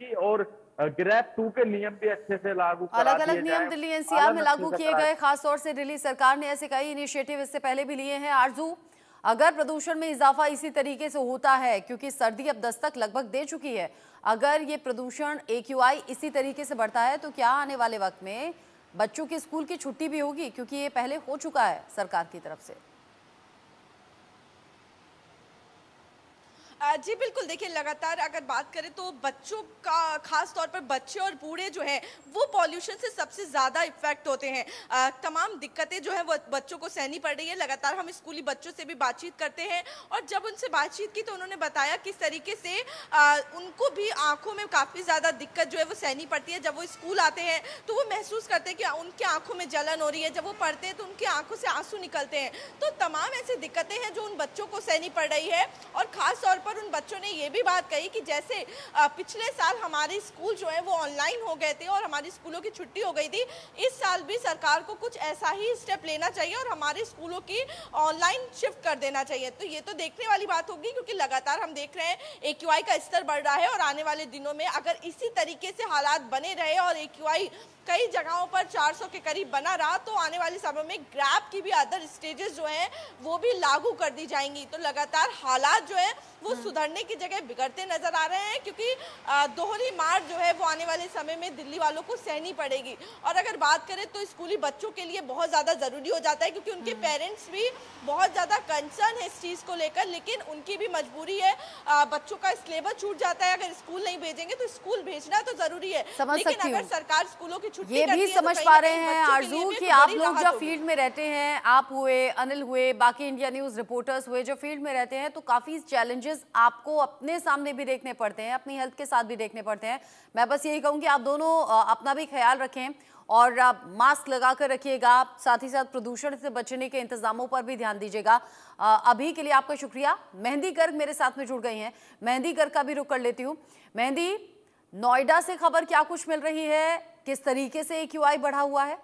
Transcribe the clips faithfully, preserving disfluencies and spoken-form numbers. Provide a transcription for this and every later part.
की और grep to के नियम भी अच्छे से लागू करा अलग दिए अलग नियम जाएं। दिल्ली एनसीआर में पालन अच्छे लागू से किए कराया गए, खासतौर से दिल्ली सरकार ने ऐसे कई इनिशिएटिव इससे पहले भी लिए हैं। आरजू, अगर प्रदूषण में इजाफा इसी तरीके से होता है, क्योंकि सर्दी अब दस्तक लगभग दे चुकी है, अगर ये प्रदूषण एक्यूआई इसी तरीके से बढ़ता है तो क्या आने वाले वक्त में बच्चों की स्कूल की छुट्टी भी होगी? क्योंकि ये पहले हो चुका है सरकार की तरफ से। अ, जी बिल्कुल, देखिए लगातार अगर बात करें तो बच्चों का, खास तौर पर बच्चे और बूढ़े जो हैं वो पॉल्यूशन से सबसे ज़्यादा इफ़ेक्ट होते हैं। अ, तमाम दिक्कतें जो हैं वो बच्चों को सहनी पड़ रही है। लगातार हम स्कूली बच्चों से भी बातचीत करते हैं और जब उनसे बातचीत की तो उन्होंने बताया किस तरीके से अ, उनको भी आँखों में काफ़ी ज़्यादा दिक्कत जो है वो सहनी पड़ती है। जब वो स्कूल आते हैं तो वो महसूस करते हैं कि उनकी आँखों में जलन हो रही है, जब वो पढ़ते हैं तो उनकी आँखों से आँसू निकलते हैं। तो तमाम ऐसी दिक्कतें हैं जो उन बच्चों को सहनी पड़ रही है और ख़ास तौर पर उन बच्चों ने ये भी बात कही कि जैसे पिछले साल हमारे स्कूल जो है वो ऑनलाइन हो गए थे और हमारी स्कूलों की छुट्टी हो गई थी, इस साल भी सरकार को कुछ ऐसा ही स्टेप लेना चाहिए और हमारे स्कूलों की ऑनलाइन शिफ्ट कर देना चाहिए। तो ये तो देखने वाली बात होगी, क्योंकि लगातार हम देख रहे हैं एक्यूआई का स्तर बढ़ रहा है और आने वाले दिनों में अगर इसी तरीके से हालात बने रहे और एक्यूआई कई जगहों पर चार सौ के करीब बना रहा तो आने वाले समय में ग्रैब की भी अदर स्टेजेस जो हैं वो भी लागू कर दी जाएंगी। तो लगातार हालात जो है वो सुधरने की जगह बिगड़ते नजर आ रहे हैं, क्योंकि दोहरी मार जो है वो आने वाले समय में दिल्ली वालों को सहनी पड़ेगी। और अगर बात करें तो स्कूली बच्चों के लिए बहुत ज़्यादा ज़रूरी हो जाता है, क्योंकि उनके पेरेंट्स भी बहुत ज़्यादा कंसर्न है इस चीज़ को लेकर, लेकिन उनकी भी मजबूरी है। बच्चों का सिलेबस छूट जाता है, अगर स्कूल नहीं भेजेंगे तो स्कूल भेजना तो ज़रूरी है, लेकिन अगर सरकार स्कूलों की ये भी समझ पा रहे हैं आरजू कि आप लोग जब फील्ड में रहते हैं, आप हुए, अनिल हुए, बाकी इंडिया न्यूज़ रिपोर्टर्स हुए, जो फील्ड में रहते हैं तो काफ़ी चैलेंजेस आपको अपने सामने भी देखने पड़ते हैं, अपनी हेल्थ के साथ भी देखने पड़ते हैं। मैं बस यही कहूँ कि आप दोनों अपना भी ख्याल रखें और मास्क लगा कर रखिएगा, साथ ही साथ प्रदूषण से बचने के इंतजामों पर भी ध्यान दीजिएगा। अभी के लिए आपका शुक्रिया। मेहंदी गर्ग मेरे साथ में जुड़ गई हैं, मेहंदी गर्ग का भी रुख कर लेती हूँ। मेहंदी, नोएडा से खबर क्या कुछ मिल रही है, किस तरीके से एक्यूआई बढ़ा हुआ है?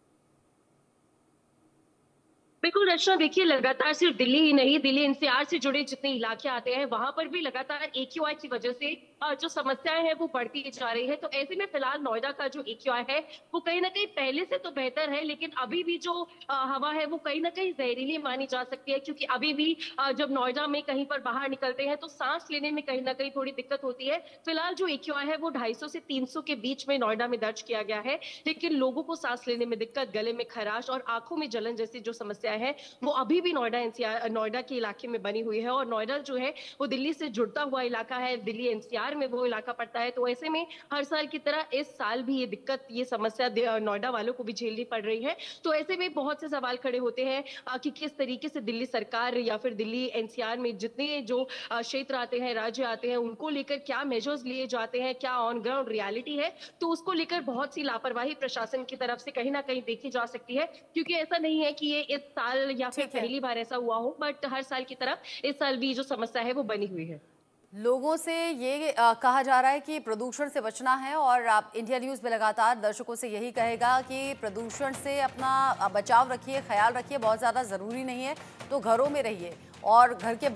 बिल्कुल रचना, देखिए लगातार सिर्फ दिल्ली ही नहीं, दिल्ली एनसीआर से जुड़े जितने इलाके आते हैं वहां पर भी लगातार एक्यूआई की वजह से जो समस्याएं हैं वो बढ़ती जा रही है। तो ऐसे में फिलहाल नोएडा का जो एक्यूआई है वो कहीं ना कहीं पहले से तो बेहतर है, लेकिन अभी भी जो हवा है वो कहीं ना कहीं जहरीली मानी जा सकती है, क्योंकि अभी भी जब नोएडा में कहीं पर बाहर निकलते हैं तो सांस लेने में कहीं ना कहीं थोड़ी दिक्कत होती है। फिलहाल जो एक्यूआई है वो ढाई सौ से तीन सौ के बीच में नोएडा में दर्ज किया गया है, लेकिन लोगों को सांस लेने में दिक्कत, गले में खराश और आंखों में जलन जैसी जो समस्या है वो अभी भी नोएडा एनसीआर नोएडा के इलाके में बनी हुई है। और नोएडा जो है वो दिल्ली से जुड़ता हुआ इलाका है, दिल्ली एनसीआर में वो इलाका पड़ता है। तो ऐसे में हर साल की तरह इस साल भी ये दिक्कत, ये समस्या नोएडा वालों को भी झेलनी पड़ रही है। तो ऐसे में बहुत से सवाल खड़े होते हैं कि किस तरीके से दिल्ली सरकार या फिर दिल्ली एनसीआर में जितने जो क्षेत्र आते हैं, राज्य आते हैं, उनको लेकर क्या मेजर्स लिए जाते हैं, क्या ऑन ग्राउंड रियलिटी है, तो उसको लेकर बहुत सी लापरवाही प्रशासन की तरफ से कहीं ना कहीं देखी जा सकती है। क्योंकि ऐसा नहीं है कि ये इस साल या फिर पहली बार ऐसा हुआ हो, बट हर साल की तरफ इस साल भी जो समस्या है वो बनी हुई है। लोगों से ये आ, कहा जा रहा है कि प्रदूषण से बचना है और आप इंडिया न्यूज़ में लगातार दर्शकों से यही कहेगा कि प्रदूषण से अपना बचाव रखिए, ख्याल रखिए, बहुत ज़्यादा ज़रूरी नहीं है तो घरों में रहिए और घर के